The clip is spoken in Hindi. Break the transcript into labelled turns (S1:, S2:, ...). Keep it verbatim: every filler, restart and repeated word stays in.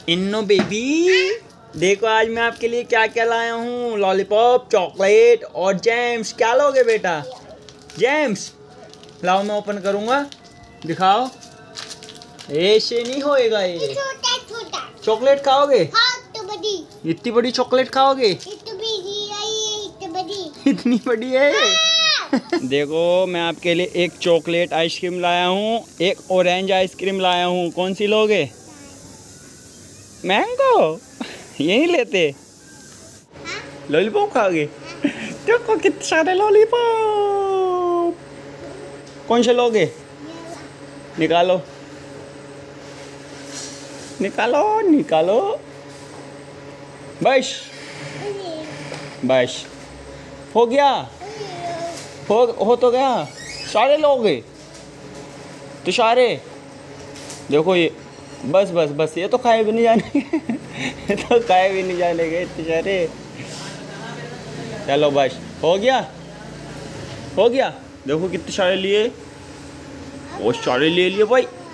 S1: इन्नो बेबी, देखो आज मैं आपके लिए क्या क्या लाया हूँ। लॉलीपॉप, चॉकलेट और जेम्स। क्या लोगे बेटा? जेम्स लाओ, मैं ओपन करूँगा, दिखाओ। ऐसे नहीं होएगा ये। चॉकलेट खाओगे?
S2: तो बड़ी।
S1: इतनी बड़ी चॉकलेट खाओगे? इतनी बड़ी है। देखो मैं आपके लिए एक चॉकलेट आइसक्रीम लाया हूँ, एक ऑरेंज आइसक्रीम लाया हूँ। कौन सी लोगे? मैंगो? ये नहीं लेते? लॉलीपॉप खाओगे? देखो कितने सारे लॉलीपॉप। कौन से लोगे? निकालो निकालो निकालो। बस बस हो गया, हो हो तो गया। सारे लोगे तो सारे। देखो ये बस बस बस, ये तो खाए भी नहीं जाने ये तो खाए भी नहीं जाने गए इतने सारे। चलो बस हो गया, हो गया। देखो कितने सारे लिए, वो सारे ले लिए भाई।